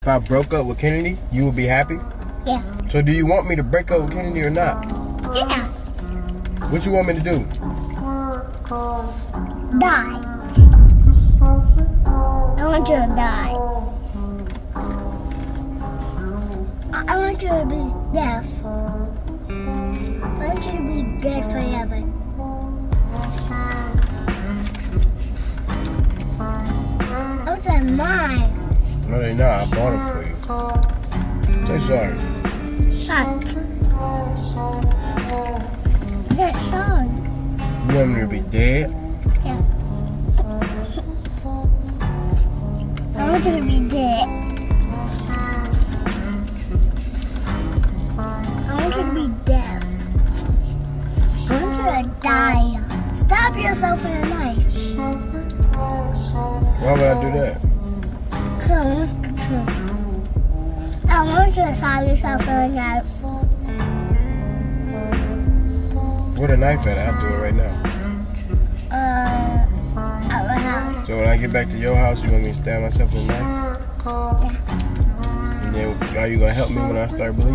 I broke up with Kennedy, you would be happy? Yeah. So do you want me to break up with Kennedy or not? Yeah. What you want me to do? Die. I want you to die. I want you to be deaf. I want you to be dead forever. Those are mine. No, they're not. I bought them for you. Say sorry. Shut. Get sorry. You want me to be dead? Yeah. I want you to be dead. I want you to be deaf. I want you to die. Stab yourself with a knife. Why would I do that? Because I want you to. I want you to stab yourself with a knife. Where the knife at? I'll do it right now. At my house. So when I get back to your house, you want me to stab myself with a knife? Yeah. And then are you going to help me when I start bleeding?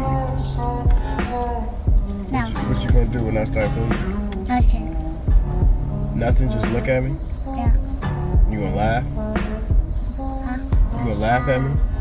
No. What you going to do when I start bleeding? Nothing. Nothing? Just look at me? Yeah. You going to laugh? Huh? You going to laugh at me?